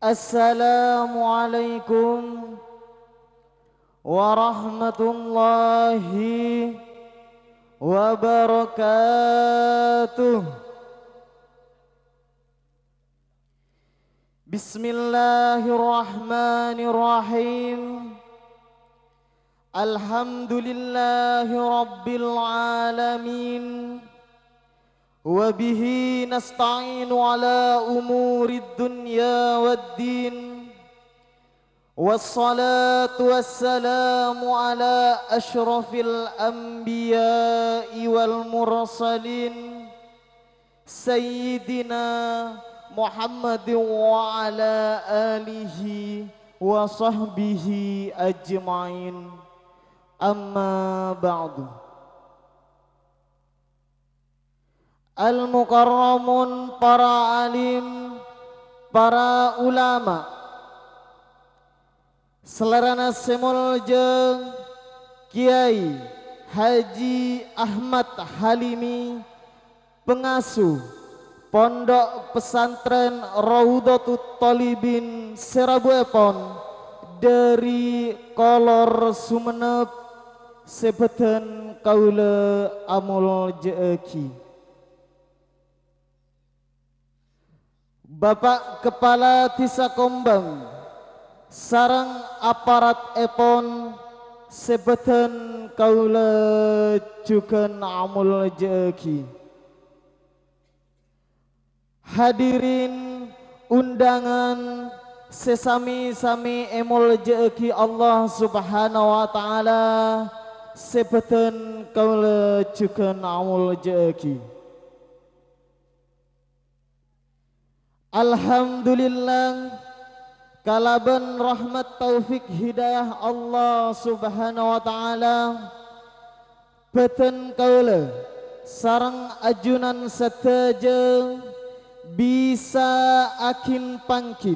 Assalamualaikum warahmatullahi wabarakatuh. Bismillahirrahmanirrahim. Alhamdulillahi rabbil alamin. Wabihi nasta'inu ala umurid dunya waddin. Wassalatu wassalamu ala ashrafil anbiya'i wal mursalin Sayyidina Muhammadin wa ala alihi wa sahbihi ajma'in. Amma ba'du. Al-mukarramun, para alim, para ulama, selarana semul jeung Kiai Haji Ahmad Halimi, pengasuh Pondok Pesantren Raudhatut Thalibin Serabu Epon dari Kolor Sumenep, sebeten kaula amul jeeki. Bapak Kepala Desa Kombang sareng aparat Epon, sebeten kaula jukeun amul jeeki. Hadirin undangan sesami-sami emul jeeki Allah Subhanahu wa taala, sebeten kaula jukeun amul jeeki. Alhamdulillah, kalaban rahmat taufik hidayah Allah Subhanahu wa taala, beten kaula sareng ajunan seteje bisa akin pangkin,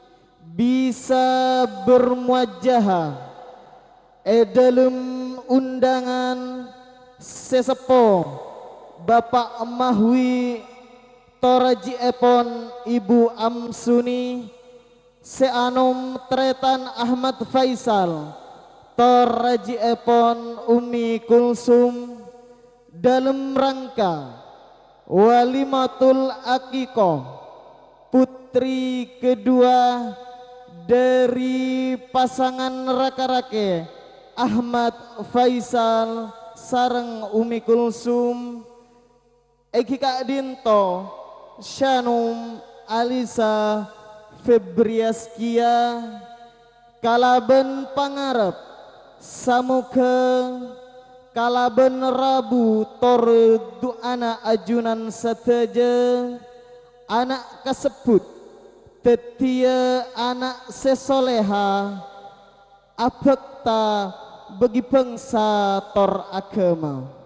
bisa bermuajahah dalam undangan sesepo Bapak Mahwi Toraji Epon Ibu Amsuni, Seanom Tretan Ahmad Faisal Toraji Epon Umi Kulsum, dalam rangka walimatul akikoh putri kedua dari pasangan raka-rake Ahmad Faisal sareng Umi Kulsum, Eki Kak Dinto Shanum Alisa Febriaskia, kalaben pangarep samuka kalaben Rabu tor duana ajunan seteje anak kasebut tetia anak sesoleha abekta bagi bangsa tor agama.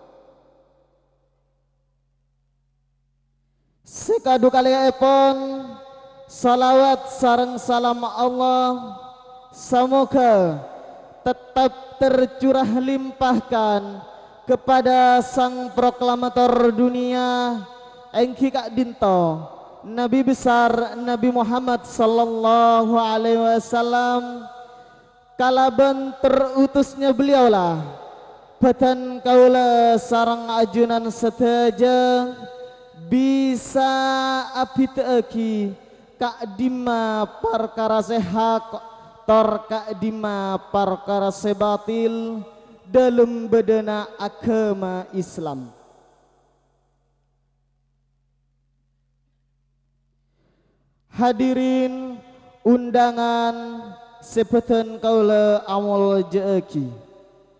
Sekadu kali epon salawat sareng salam Allah semoga tetap tercurah limpahkan kepada sang proklamator dunia engki Kak Dinto Nabi besar Nabi Muhammad sallallahu alaihi wasallam, kalaban terutusnya beliaulah batan kaula sareng ajunan seteja bisa abit eki Kak Dima perkara sehak tor Kak Dima perkara sebatil dalam bedana agama Islam. Hadirin undangan sebeten kaula amul jeeki.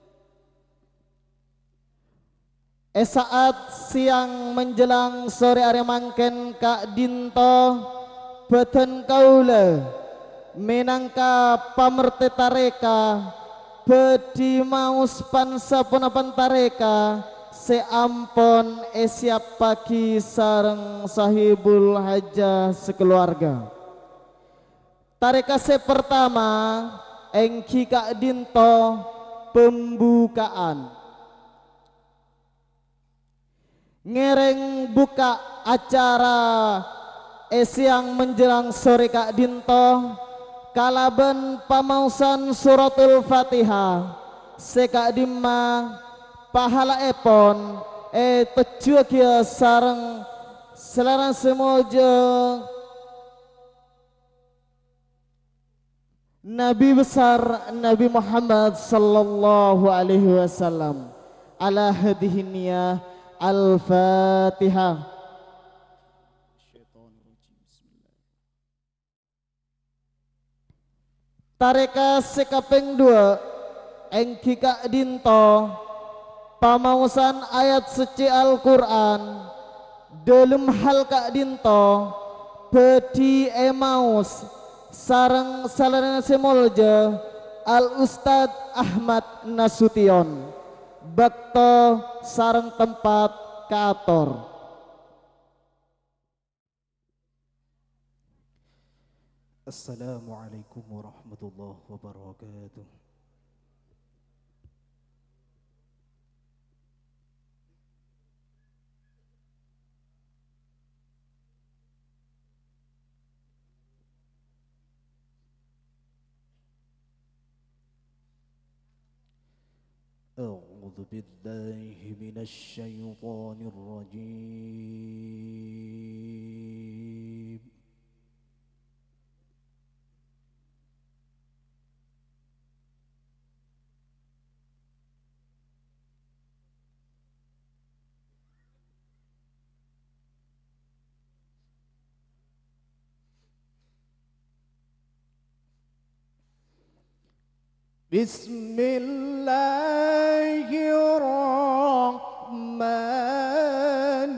Esaat siang menjelang sore are mangken Kak Dinto beten kaula minangka pamerti tareka bedi maus pansa punapan tareka seampon siap pagi sareng sahibul hajah sekeluarga. Tareka pertama engki Kak Dinto pembukaan. Ngereng buka acara siang menjelang sore Kak Dinto kalaben pamausan suratul Fatihah sekak dimma pahala epon tejuh kia sareng selarang semojo Nabi besar Nabi Muhammad sallallahu alaihi wasallam ala hadhihi niyah al-Fatihah. Tareka sekapeng dua engki Kak Dinto pamausan ayat suci Al-Quran dalam hal Kak Dinto bedi emaus sareng salana semolja Al Ustad Ahmad Nasution bakto sareng tempat kator. Assalamualaikum warahmatullahi wabarakatuh. أعوذ بالله من الشيطان الرجيم. بسم الله الرحمن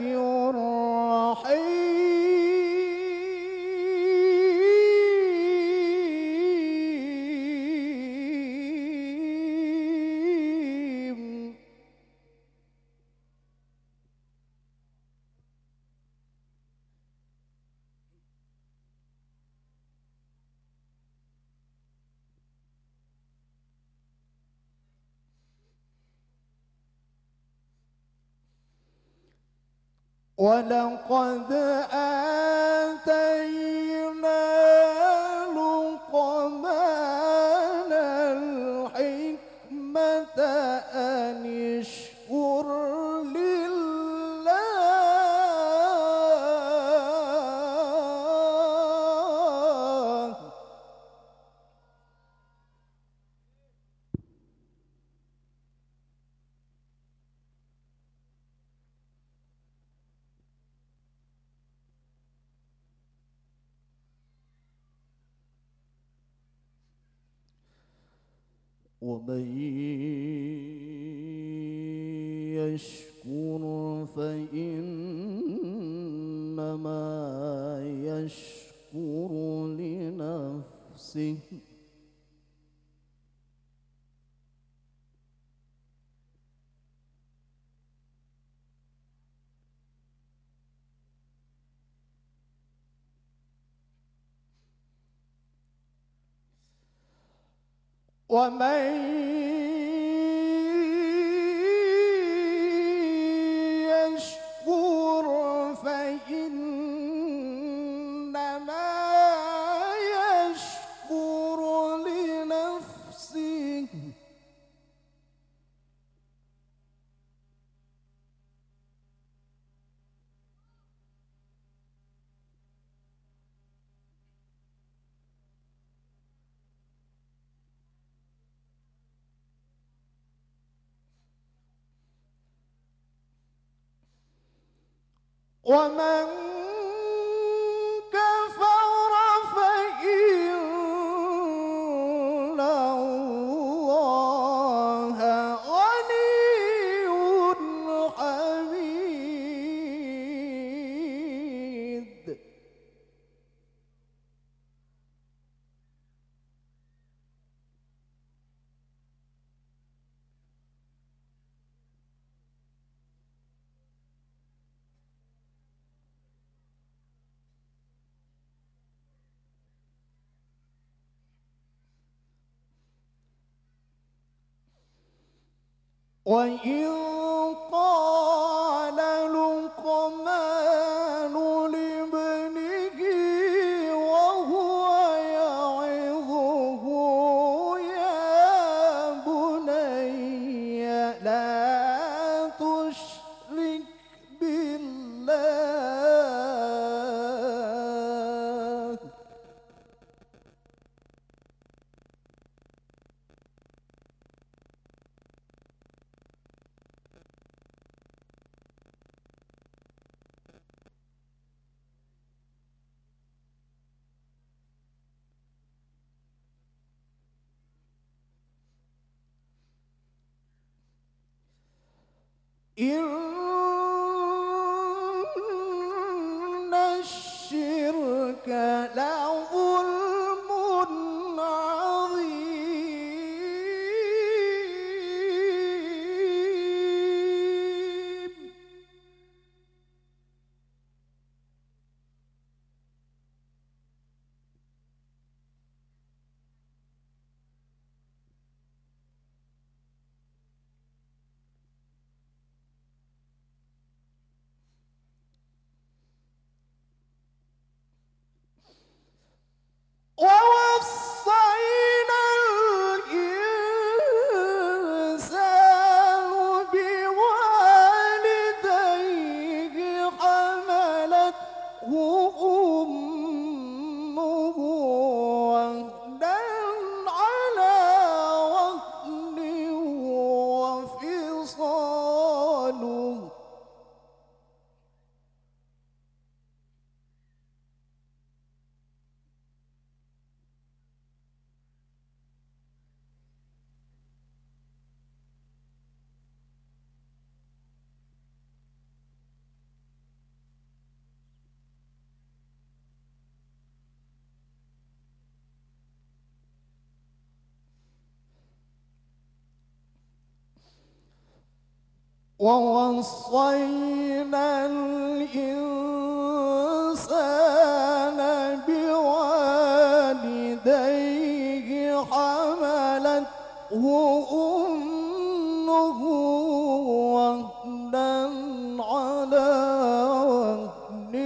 الرحيم. ولقد آتينا لقمان الحكمة أن اشكر لله. ومن يشكر فإنما يشكر لنفسه. ومن يشكر فإنما يشكر لنفسه. ومن كفر فإن الله غني حميد. وإذ قال لقمان لابنه إن الشرك لظلم عظيم. ووصينا الإنسان بوالديه حملته أمه وهنا على وهن وفصاله ووصينا الإنسان بوالديه حملته أمه وهنا على وهن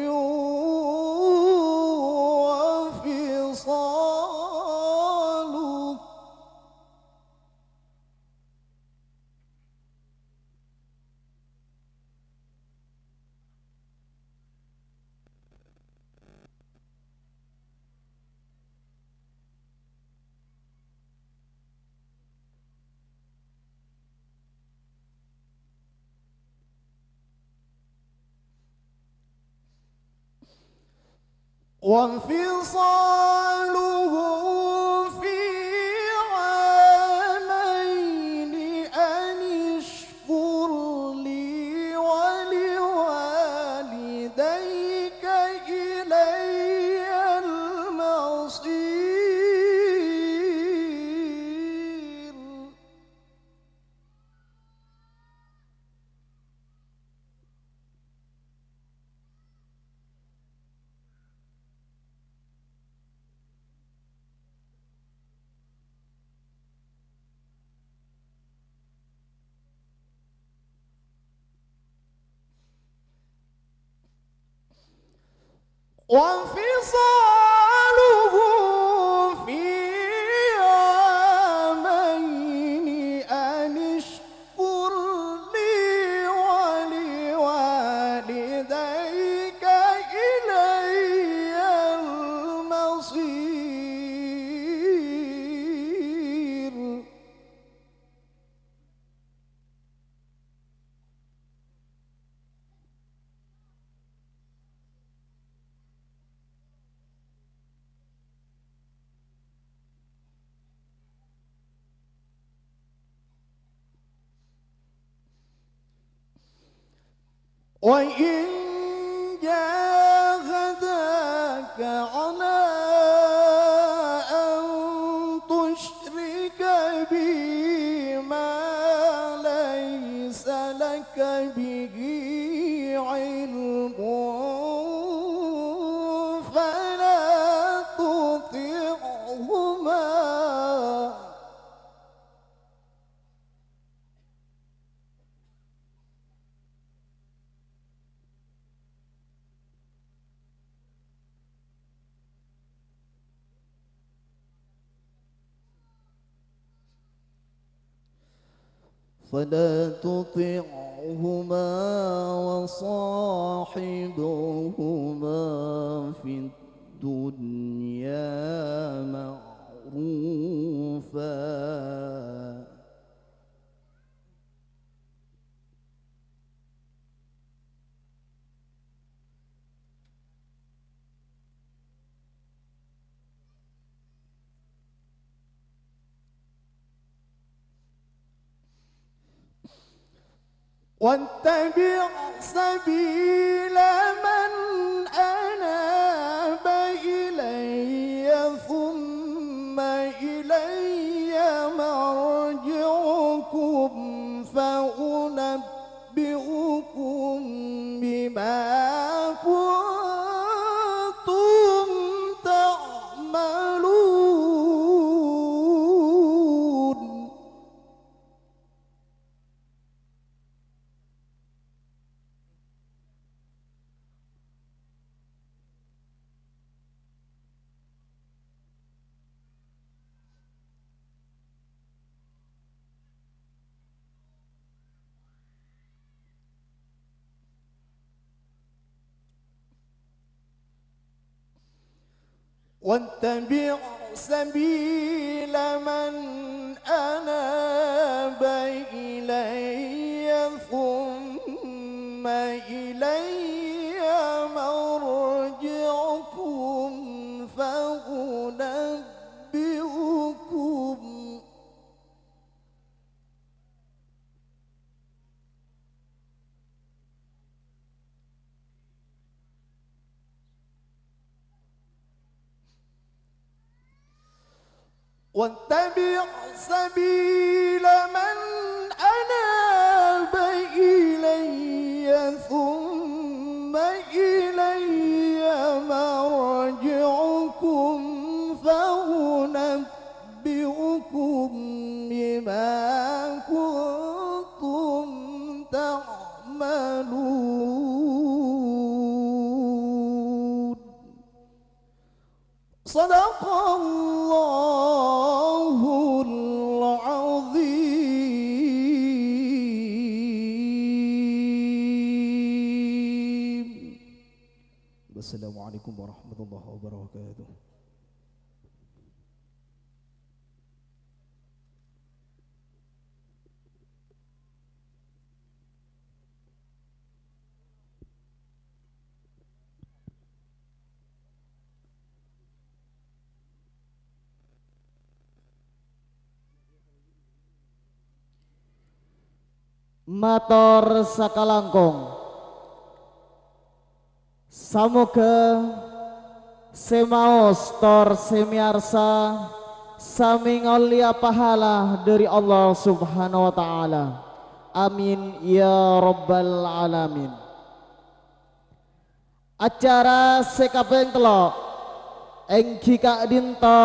وفصاله وانفصاله في عامين أن اشكر لي ولوالديك إلي المصير. وانفصاله في عامين أن اشكر لي ولوالديك إلي المصير. وإن جاهداك على أن تشرك بي ما ليس لك به علم فلا تطعهما وصاحبهما في الدنيا معروفا. واتبع سبيل من أناب إلي ثم إلي مرجعكم فأنبئكم بما كنتم تعملون. واتبع سبيل من أناب إلي ثم إلي مرجعكم فأنبئكم واتبع سبيل من أناب إلي ثم إلي مرجعكم فأنبئكم بما كنتم تعملون. صدق الله العظيم. السلام عليكم ورحمة الله وبركاته. Mator sakalangkong samoga semaos tor semiarsa sami ngolia pahala dari Allah Subhanahu wa taala. Amin ya rabbal alamin. Acara sekapeng telok engki kak dinta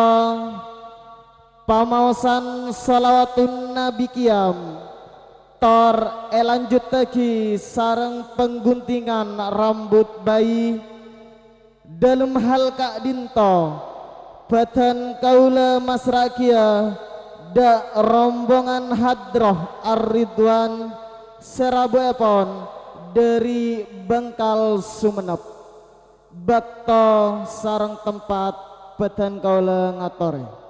pamaosan salawatun nabi kiam tor elanjut lagi sarang pengguntingan rambut bayi dalam hal kak dinto badan kaula masrakia da rombongan hadroh ar-ridwan serabu epon dari Bangkal Sumenep bakto sarang tempat badan kaula ngatore.